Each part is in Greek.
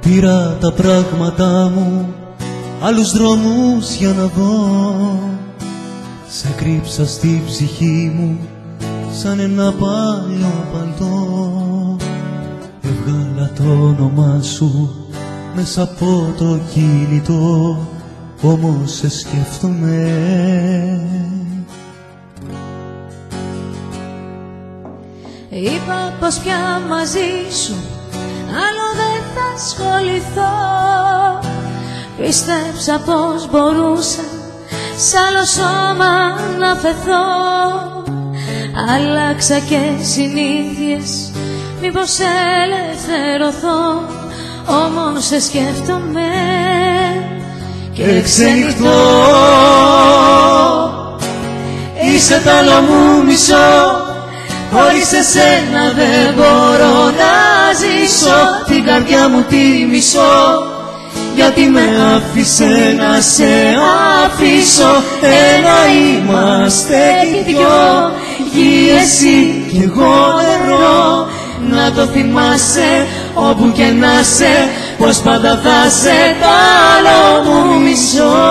Πήρα τα πράγματά μου, άλλους δρόμους για να δω. Σε κρύψα στη ψυχή μου σαν ένα παλιό παλτό. Έβγαλα το όνομά σου μέσα από το κινητό, όμως σε σκέφτομαι. Είπα πως πια μαζί σου άλλο δεν θα ασχοληθώ. Πίστεψα πως μπορούσα σ' άλλο σώμα να φεθώ. Άλλαξα και συνήθειες, μήπως ελευθερωθώ. Όμως σε σκέφτομαι και ξενυχτώ. Είσαι τ' άλλο μου μισό, χωρίς εσένα δεν μπορώ να ζήσω. Την καρδιά μου τη μισώ, γιατί με άφησε να σε αφήσω. Ένα είμαστε κι δυο, γη εσύ κι εγώ νερό. Να το θυμάσαι όπου και να σε, πως πάντα θα σε τ' άλλο μου μισό.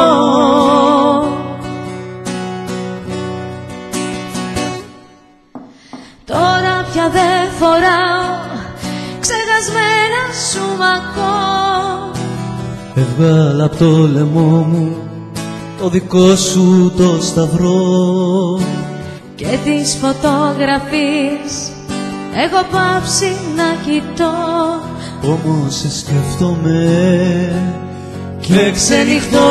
Τώρα πια δεν φοράω ξεχασμένα σου μακώ. Έβγαλα απ' το λαιμό μου το δικό σου το σταυρό. Και τις φωτογραφίες έχω πάψει να κοιτώ. Όμως σε σκέφτομαι και ξενυχτώ.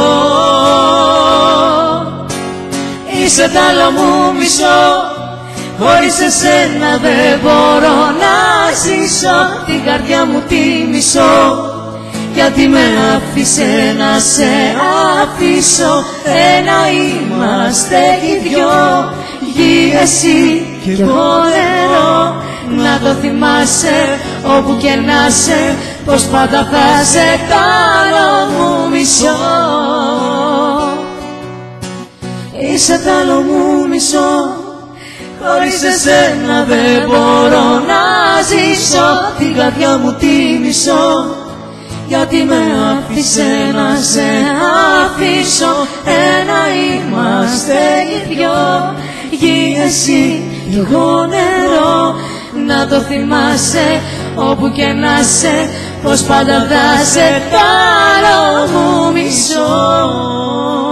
Είσαι τ' άλλο μου μισό, χωρίς εσένα δεν μπορώ να ζήσω. Την καρδιά μου τη μισώ, γιατί με άφησε να σε αφήσω. Ένα είμαστε οι δυο, γη εσύ κι εγώ νερό. Να το θυμάσαι όπου και να σε, πως πάντα θα σε τ' άλλο μου μισό. Είσαι τ' άλλο μου μισό, χωρίς εσένα δεν μπορώ να ζήσω. Την καρδιά μου τη μισώ, γιατί με άφησε να σε αφήσω. Ένα είμαστε οι δυο, γη εσύ κι εγώ νερό. Να το θυμάσαι όπου και να σε, πως πάντα θα σε τ' άλλο μου μισό.